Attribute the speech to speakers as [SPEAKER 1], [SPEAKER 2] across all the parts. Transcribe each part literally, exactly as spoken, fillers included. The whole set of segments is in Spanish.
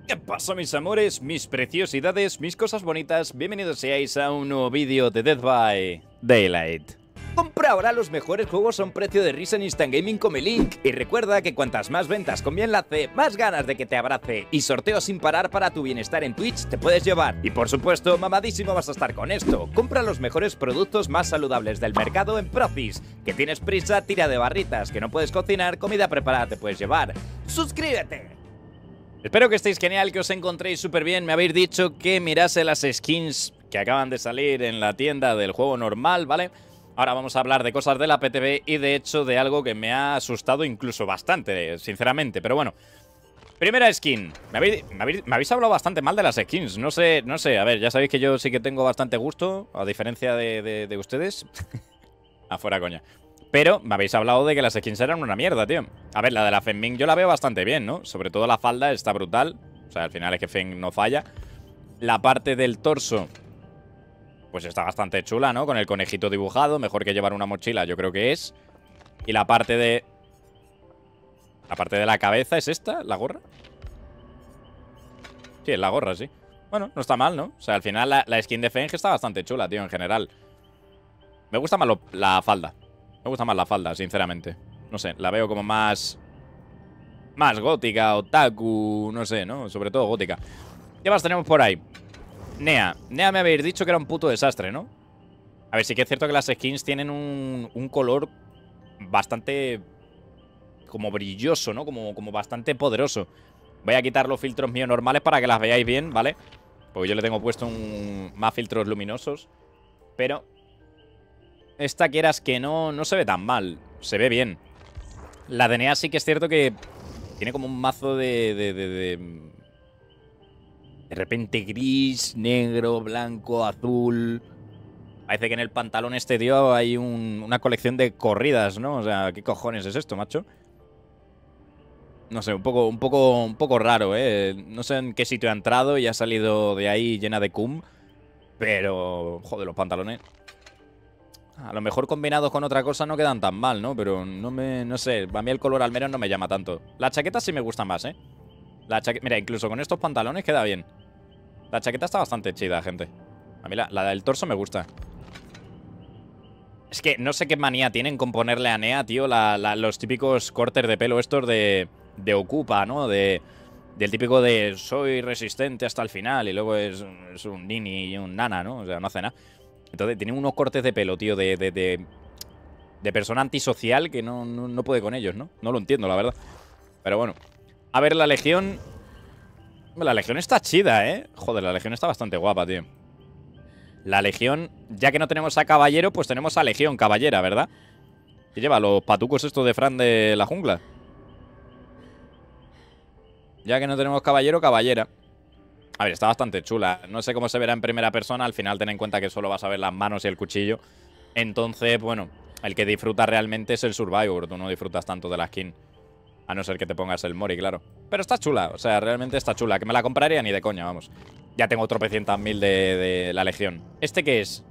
[SPEAKER 1] ¿Qué pasa, mis amores, mis preciosidades, mis cosas bonitas? Bienvenidos seáis a un nuevo vídeo de Dead by Daylight. Compra ahora los mejores juegos a un precio de risa en Instant Gaming con mi link. Y recuerda que cuantas más ventas con mi enlace, más ganas de que te abrace y sorteos sin parar para tu bienestar en Twitch te puedes llevar. Y por supuesto, mamadísimo vas a estar con esto. Compra los mejores productos más saludables del mercado en Profis. Que tienes prisa, tira de barritas. Que no puedes cocinar, comida preparada te puedes llevar. ¡Suscríbete! Espero que estéis genial, que os encontréis súper bien. Me habéis dicho que mirase las skins que acaban de salir en la tienda del juego normal, ¿vale? Ahora vamos a hablar de cosas de la P T B y de hecho de algo que me ha asustado incluso bastante, sinceramente. Pero bueno, primera skin. Me habéis, me habéis, me habéis hablado bastante mal de las skins. No sé, no sé, a ver, ya sabéis que yo sí que tengo bastante gusto, a diferencia de, de, de ustedes. Afuera, coña. Pero me habéis hablado de que las skins eran una mierda, tío. A ver, la de la Feng yo la veo bastante bien, ¿no? Sobre todo la falda está brutal. O sea, al final es que Feng no falla. La parte del torso, pues está bastante chula, ¿no? Con el conejito dibujado. Mejor que llevar una mochila, yo creo que es. Y la parte de... La parte de la cabeza, ¿es esta? ¿La gorra? Sí, es la gorra, sí. Bueno, no está mal, ¿no? O sea, al final la, la skin de Feng está bastante chula, tío, en general. Me gusta más lo, la falda. Me gusta más la falda, sinceramente. No sé, la veo como más... Más gótica, otaku, no sé, ¿no? Sobre todo gótica. ¿Qué más tenemos por ahí? Nea. Nea me habéis dicho que era un puto desastre, ¿no? A ver, sí que es cierto que las skins tienen un, un color bastante... Como brilloso, ¿no? Como, como bastante poderoso. Voy a quitar los filtros míos normales para que las veáis bien, ¿vale? Porque yo le tengo puesto un, más filtros luminosos. Pero... Esta, quieras que no, no se ve tan mal. Se ve bien. La de Nea sí que es cierto que tiene como un mazo de... De, de, de, de repente gris, negro, blanco, azul. Parece que en el pantalón este, tío, hay un, una colección de corridas, ¿no? O sea, ¿qué cojones es esto, macho? No sé, un poco, un poco, un poco raro, ¿eh? No sé en qué sitio ha entrado y ha salido de ahí llena de cum. Pero, joder, los pantalones... A lo mejor combinados con otra cosa no quedan tan mal, ¿no? Pero no me... No sé, a mí el color al menos no me llama tanto. La chaqueta sí me gusta más, ¿eh? La chaqueta... Mira, incluso con estos pantalones queda bien. La chaqueta está bastante chida, gente. A mí la, la del torso me gusta. Es que no sé qué manía tienen con ponerle a Nea, tío, la, la, los típicos cortes de pelo estos de... De Ocupa, ¿no? De... Del típico de soy resistente hasta el final y luego es, es un nini y un nana, ¿no? O sea, no hace nada. Entonces, tiene unos cortes de pelo, tío, de, de, de, de persona antisocial que no, no, no puede con ellos, ¿no? No lo entiendo, la verdad. Pero bueno. A ver, la Legión... La Legión está chida, ¿eh? Joder, la Legión está bastante guapa, tío. La Legión, ya que no tenemos a Caballero, pues tenemos a Legión Caballera, ¿verdad? ¿Qué lleva? Los patucos estos de Fran de la jungla. Ya que no tenemos Caballero, Caballera. A ver, está bastante chula. No sé cómo se verá en primera persona. Al final ten en cuenta que solo vas a ver las manos y el cuchillo. Entonces, bueno, el que disfruta realmente es el Survivor. Tú no disfrutas tanto de la skin. A no ser que te pongas el Mori, claro. Pero está chula, o sea, realmente está chula. Que me la compraría ni de coña, vamos. Ya tengo tropecientas mil de, de la Legión. ¿Este qué es?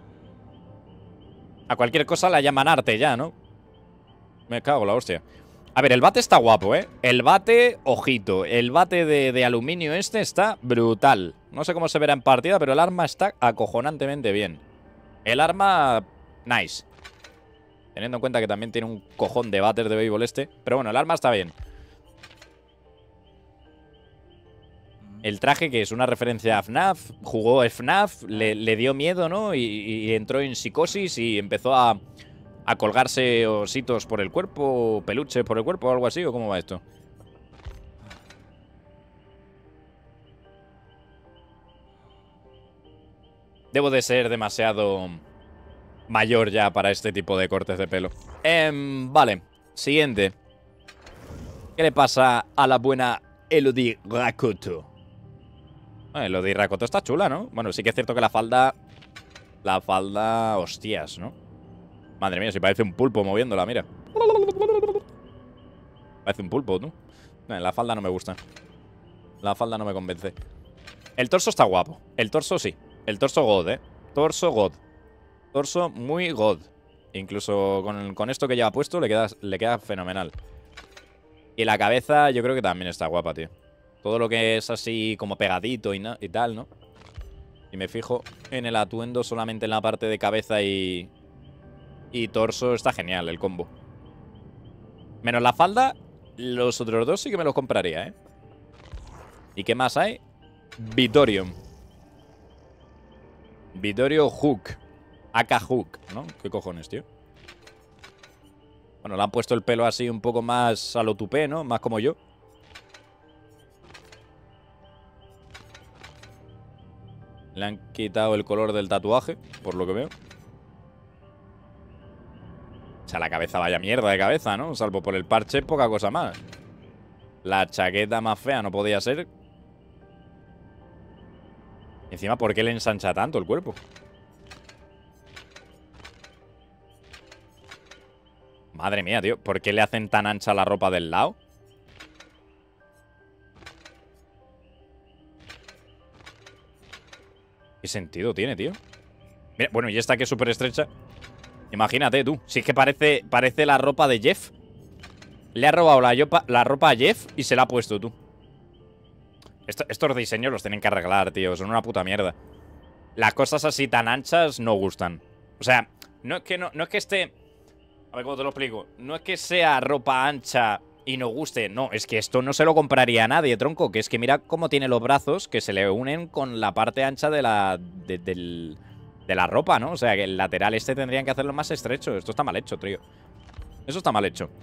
[SPEAKER 1] A cualquier cosa la llaman arte ya, ¿no? Me cago en la hostia. A ver, el bate está guapo, ¿eh? El bate, ojito. El bate de, de aluminio este está brutal. No sé cómo se verá en partida, pero el arma está acojonantemente bien. El arma... Nice. Teniendo en cuenta que también tiene un cojón de bates de béisbol este. Pero bueno, el arma está bien. El traje, que es una referencia a F NAF. Jugó F NAF, le, le dio miedo, ¿no? Y, y entró en psicosis y empezó a... A colgarse ositos por el cuerpo, peluches por el cuerpo o algo así, ¿o cómo va esto? Debo de ser demasiado mayor ya para este tipo de cortes de pelo. Eh, vale, siguiente. ¿Qué le pasa a la buena Elodie Rakoto? Eh, Elodie Rakoto está chula, ¿no? Bueno, sí que es cierto que la falda... La falda... Hostias, ¿no? Madre mía, si parece un pulpo moviéndola, mira. Parece un pulpo, ¿no? Eh, la falda no me gusta. La falda no me convence. El torso está guapo. El torso sí. El torso god, ¿eh? Torso god. Torso muy god. Incluso con, con esto que lleva puesto le queda, le queda fenomenal. Y la cabeza yo creo que también está guapa, tío. Todo lo que es así como pegadito y, no, y tal, ¿no? Y me fijo en el atuendo solamente en la parte de cabeza y, y torso. Está genial el combo. Menos la falda, los otros dos sí que me los compraría, ¿eh? ¿Y qué más hay? Vitorium. Vitorio Hook. A K Hook, ¿no? ¿Qué cojones, tío? Bueno, le han puesto el pelo así un poco más a lo tupé, ¿no? Más como yo. Le han quitado el color del tatuaje, por lo que veo. O sea, la cabeza vaya mierda de cabeza, ¿no? Salvo por el parche, poca cosa más. La chaqueta más fea no podía ser. Encima, ¿por qué le ensancha tanto el cuerpo? Madre mía, tío. ¿Por qué le hacen tan ancha la ropa del lado? ¿Qué sentido tiene, tío? Mira, bueno, y esta que es súper estrecha. Imagínate tú. Si es que parece, parece la ropa de Jeff. Le ha robado la, la ropa a Jeff y se la ha puesto tú. Esto, estos diseños los tienen que arreglar, tío. Son una puta mierda. Las cosas así tan anchas no gustan. O sea, no es que, no, no es que esté... A ver cómo te lo explico. No es que sea ropa ancha y no guste. No, es que esto no se lo compraría a nadie, tronco. Que es que mira cómo tiene los brazos que se le unen con la parte ancha de la... De, del, de la ropa, ¿no? O sea, que el lateral este tendrían que hacerlo más estrecho. Esto está mal hecho, tío. Eso está mal hecho.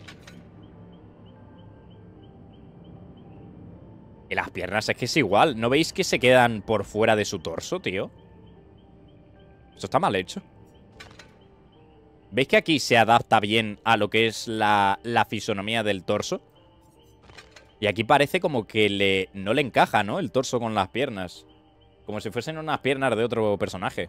[SPEAKER 1] Y las piernas es que es igual. ¿No veis que se quedan por fuera de su torso, tío? Esto está mal hecho. ¿Veis que aquí se adapta bien a lo que es la, la fisonomía del torso? Y aquí parece como que le, no le encaja, ¿no? El torso con las piernas. Como si fuesen unas piernas de otro personaje.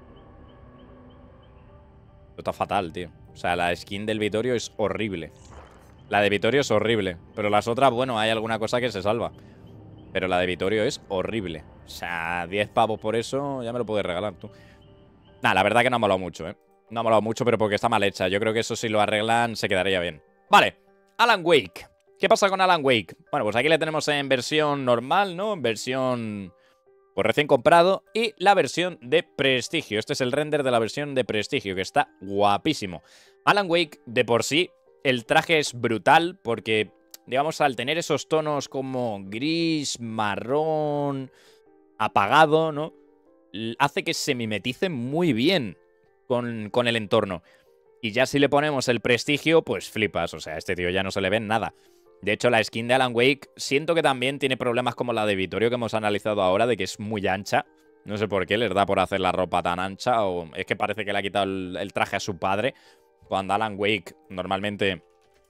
[SPEAKER 1] Esto está fatal, tío. O sea, la skin del Vitorio es horrible. La de Vitorio es horrible. Pero las otras, bueno, hay alguna cosa que se salva. Pero la de Vitorio es horrible. O sea, diez pavos por eso ya me lo puedes regalar tú. Nah, la verdad que no ha molado mucho, ¿eh? No ha molado mucho, pero porque está mal hecha. Yo creo que eso si lo arreglan se quedaría bien. Vale, Alan Wake. ¿Qué pasa con Alan Wake? Bueno, pues aquí le tenemos en versión normal, ¿no? En versión... pues recién comprado. Y la versión de prestigio. Este es el render de la versión de prestigio, que está guapísimo. Alan Wake, de por sí, el traje es brutal porque... digamos, al tener esos tonos como gris, marrón, apagado, ¿no? Hace que se mimetice muy bien con, con el entorno. Y ya si le ponemos el prestigio, pues flipas. O sea, a este tío ya no se le ve nada. De hecho, la skin de Alan Wake siento que también tiene problemas como la de Vitorio que hemos analizado ahora, de que es muy ancha. No sé por qué les da por hacer la ropa tan ancha, o es que parece que le ha quitado el, el traje a su padre. Cuando Alan Wake normalmente...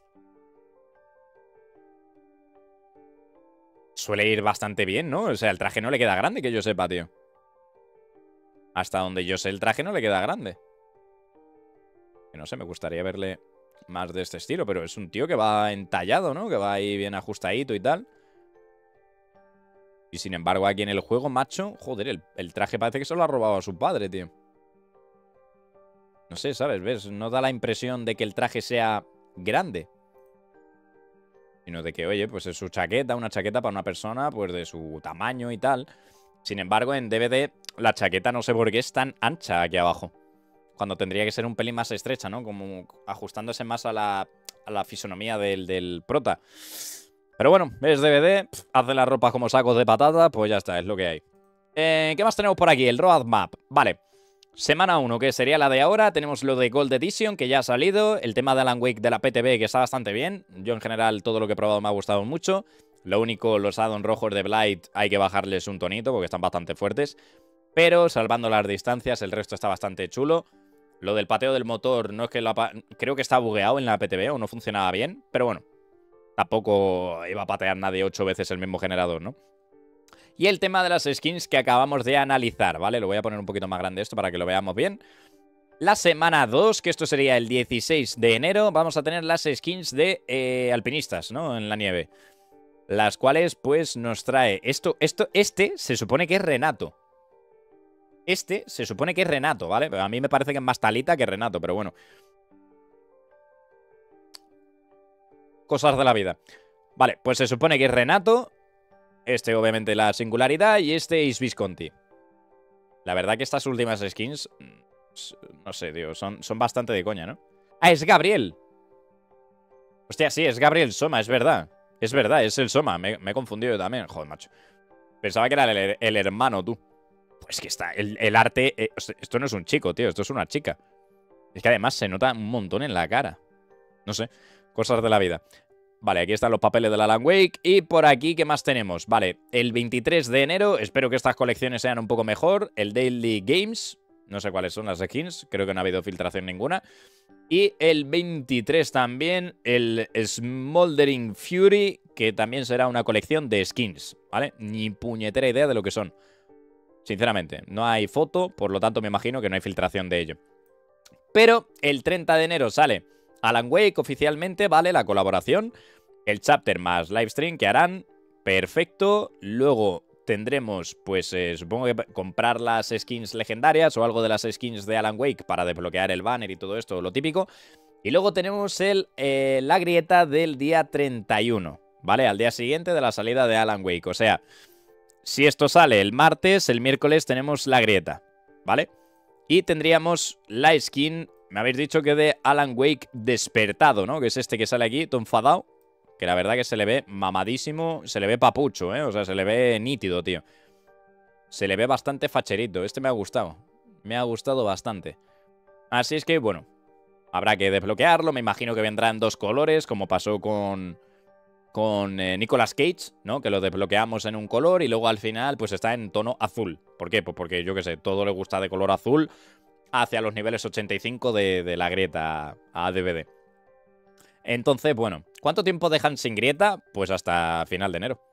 [SPEAKER 1] suele ir bastante bien, ¿no? O sea, el traje no le queda grande, que yo sepa, tío. Hasta donde yo sé, el traje no le queda grande. Que no sé, me gustaría verle más de este estilo, pero es un tío que va entallado, ¿no? Que va ahí bien ajustadito y tal. Y sin embargo, aquí en el juego, macho, joder, el, el traje parece que se lo ha robado a su padre, tío. No sé, ¿sabes? ¿Ves? No da la impresión de que el traje sea grande. Sino de que, oye, pues es su chaqueta, una chaqueta para una persona, pues de su tamaño y tal. Sin embargo, en D V D, la chaqueta no sé por qué es tan ancha aquí abajo. Cuando tendría que ser un pelín más estrecha, ¿no? Como ajustándose más a la, a la fisonomía del, del prota. Pero bueno, es D V D, pff, hace la ropa como sacos de patata, pues ya está, es lo que hay. Eh, ¿Qué más tenemos por aquí? El roadmap. Vale. Semana uno, que sería la de ahora. Tenemos lo de Gold Edition, que ya ha salido. El tema de Alan Wake de la P T B, que está bastante bien. Yo en general todo lo que he probado me ha gustado mucho. Lo único, los addons rojos de Blight hay que bajarles un tonito porque están bastante fuertes. Pero salvando las distancias, el resto está bastante chulo. Lo del pateo del motor, no es que lo creo que está bugueado en la P T B o no funcionaba bien. Pero bueno, tampoco iba a patear nadie ocho veces el mismo generador, ¿no? Y el tema de las skins que acabamos de analizar, ¿vale? Lo voy a poner un poquito más grande esto para que lo veamos bien. La semana dos, que esto sería el dieciséis de enero, vamos a tener las skins de eh, alpinistas, ¿no? En la nieve. Las cuales, pues, nos trae esto, esto, este se supone que es Renato. Este se supone que es Renato, ¿vale? A mí me parece que es más Talita que Renato, pero bueno. Cosas de la vida. Vale, pues se supone que es Renato. Este, obviamente, la singularidad. Y este Ace Visconti. La verdad que estas últimas skins, no sé, tío, son, son bastante de coña, ¿no? ¡Ah, es Gabriel! Hostia, sí, es Gabriel Soma, es verdad. Es verdad, es el Soma. Me, me he confundido también. Joder, macho. Pensaba que era el, el hermano, tú. Pues que está, el, el arte... Eh, esto no es un chico, tío, esto es una chica. Es que además se nota un montón en la cara. No sé, cosas de la vida. Vale, aquí están los papeles del Alan Wake. Y por aquí, ¿qué más tenemos? Vale, el veintitrés de enero, espero que estas colecciones sean un poco mejor. El Daily Games, no sé cuáles son las skins, creo que no ha habido filtración ninguna. Y el veintitrés también, el Smoldering Fury, que también será una colección de skins, ¿vale? Ni puñetera idea de lo que son. Sinceramente, no hay foto, por lo tanto me imagino que no hay filtración de ello. Pero el treinta de enero sale Alan Wake oficialmente, ¿vale? La colaboración, el chapter más livestream que harán, perfecto. Luego tendremos, pues eh, supongo que comprar las skins legendarias o algo de las skins de Alan Wake para desbloquear el banner y todo esto, lo típico. Y luego tenemos el, eh, la grieta del día treinta y uno, ¿vale? Al día siguiente de la salida de Alan Wake, o sea... Si esto sale el martes, el miércoles tenemos la grieta, ¿vale? Y tendríamos la skin, me habéis dicho que de Alan Wake despertado, ¿no? Que es este que sale aquí, todo enfadado. Que la verdad que se le ve mamadísimo, se le ve papucho, ¿eh? O sea, se le ve nítido, tío. Se le ve bastante facherito, este me ha gustado. Me ha gustado bastante. Así es que, bueno, habrá que desbloquearlo, me imagino que vendrá en dos colores, como pasó con... con eh, Nicolas Cage, ¿no? Que lo desbloqueamos en un color y luego al final pues está en tono azul. ¿Por qué? Pues porque yo qué sé, todo le gusta de color azul hacia los niveles ochenta y cinco de, de la grieta a D V D. Entonces, bueno, ¿cuánto tiempo dejan sin grieta? Pues hasta final de enero.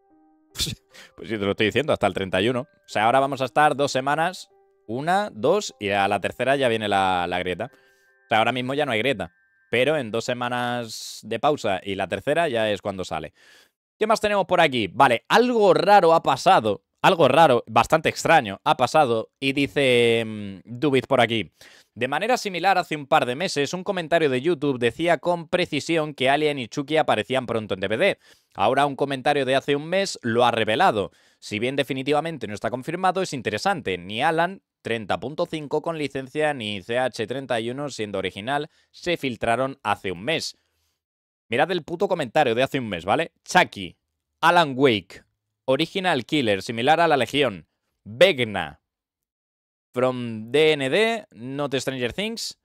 [SPEAKER 1] Pues sí, te lo estoy diciendo, hasta el treinta y uno. O sea, ahora vamos a estar dos semanas, una, dos, y a la tercera ya viene la, la grieta. O sea, ahora mismo ya no hay grieta. Pero en dos semanas de pausa y la tercera ya es cuando sale. ¿Qué más tenemos por aquí? Vale, algo raro ha pasado. Algo raro, bastante extraño, ha pasado. Y dice um, Dubit por aquí. De manera similar, hace un par de meses, un comentario de YouTube decía con precisión que Alien y Chucky aparecían pronto en D V D. Ahora un comentario de hace un mes lo ha revelado. Si bien definitivamente no está confirmado, es interesante. Ni Alan... treinta punto cinco con licencia ni C H treinta y uno siendo original se filtraron hace un mes. Mirad el puto comentario de hace un mes, ¿vale? Chucky, Alan Wake, Original Killer, similar a la Legión, Vecna, From D N D, Not Stranger Things,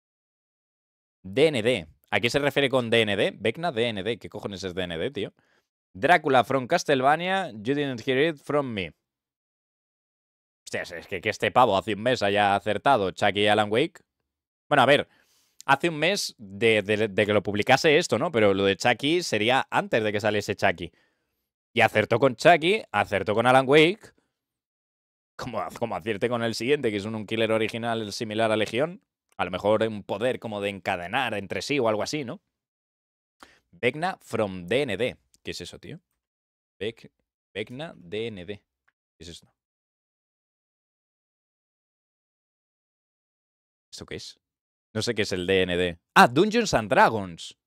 [SPEAKER 1] D N D. ¿A qué se refiere con D N D? Vecna, D N D. ¿Qué cojones es D N D, tío? Drácula from Castlevania, You Didn't Hear It From Me. Hostias, es que, que este pavo hace un mes haya acertado Chucky y Alan Wake. Bueno, a ver, hace un mes de, de, de que lo publicase esto, ¿no? Pero lo de Chucky sería antes de que saliese Chucky. Y acertó con Chucky, acertó con Alan Wake. Como, como acierte con el siguiente, que es un, un killer original similar a Legión. A lo mejor un poder como de encadenar entre sí o algo así, ¿no? Vecna from D N D. ¿Qué es eso, tío? Vec, Vecna D N D. ¿Qué es esto? ¿Esto qué es? No sé qué es el D N D. Ah, Dungeons and Dragons.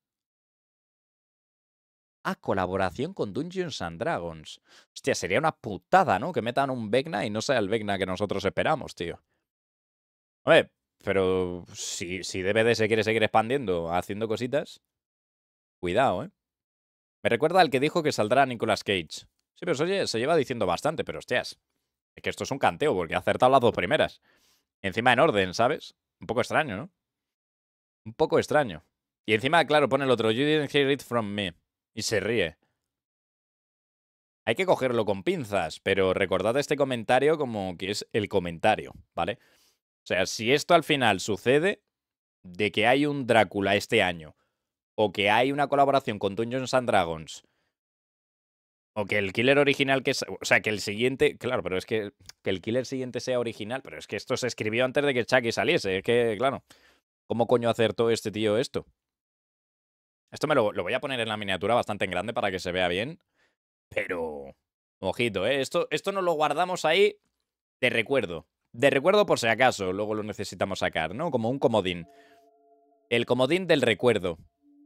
[SPEAKER 1] Ah, colaboración con Dungeons and Dragons. Hostia, sería una putada, ¿no? Que metan un Vecna y no sea el Vecna que nosotros esperamos, tío. A ver, pero si, si D V D se quiere seguir expandiendo, haciendo cositas, cuidado, ¿eh? Me recuerda al que dijo que saldrá Nicolas Cage. Sí, pero oye, se lleva diciendo bastante, pero hostias. Es que esto es un canteo, porque ha acertado las dos primeras. Encima en orden, ¿sabes? Un poco extraño, ¿no? Un poco extraño. Y encima, claro, pone el otro, You didn't hear it from me. Y se ríe. Hay que cogerlo con pinzas, pero recordad este comentario como que es el comentario, ¿vale? O sea, si esto al final sucede, de que hay un Drácula este año, o que hay una colaboración con Dungeons and Dragons, o que el killer original que es... O sea, que el siguiente... Claro, pero es que, que el killer siguiente sea original, pero es que esto se escribió antes de que Chucky saliese. Es que, claro, ¿cómo coño acertó este tío esto? Esto me lo, lo voy a poner en la miniatura bastante en grande para que se vea bien. Pero... Ojito, ¿eh? Esto, esto nos lo guardamos ahí de recuerdo. De recuerdo por si acaso, luego lo necesitamos sacar, ¿no? Como un comodín. El comodín del recuerdo.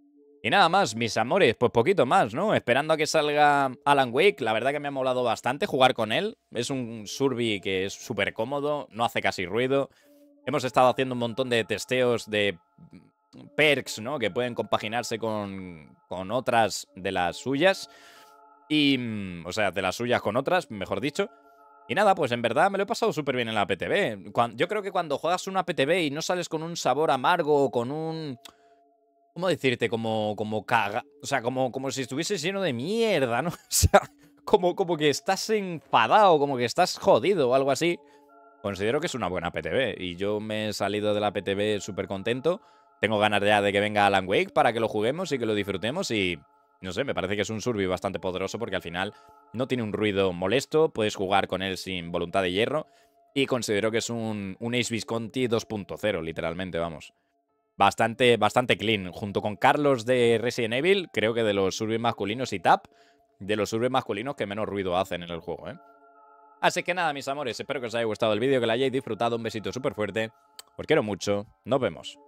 [SPEAKER 1] Y nada más, mis amores, pues poquito más, ¿no? Esperando a que salga Alan Wake, la verdad que me ha molado bastante jugar con él. Es un survi que es súper cómodo, no hace casi ruido. Hemos estado haciendo un montón de testeos de perks, ¿no? Que pueden compaginarse con, con otras de las suyas. Y, o sea, de las suyas con otras, mejor dicho. Y nada, pues en verdad me lo he pasado súper bien en la P T B. Cuando, yo creo que cuando juegas una P T B y no sales con un sabor amargo o con un... ¿Cómo decirte? Como, como caga... O sea, como, como si estuvieses lleno de mierda, ¿no? O sea, como, como que estás enfadado, como que estás jodido o algo así. Considero que es una buena P T B. Y yo me he salido de la P T B súper contento. Tengo ganas ya de que venga Alan Wake para que lo juguemos y que lo disfrutemos. Y, no sé, me parece que es un survi bastante poderoso porque al final no tiene un ruido molesto. Puedes jugar con él sin voluntad de hierro. Y considero que es un, un Ace Visconti dos punto cero, literalmente, vamos. Bastante, bastante clean. Junto con Carlos de Resident Evil, creo que de los surbis masculinos y Tap, de los surbis masculinos que menos ruido hacen en el juego, ¿eh? Así que nada, mis amores, espero que os haya gustado el vídeo, que lo hayáis disfrutado. Un besito súper fuerte. Os quiero mucho. Nos vemos.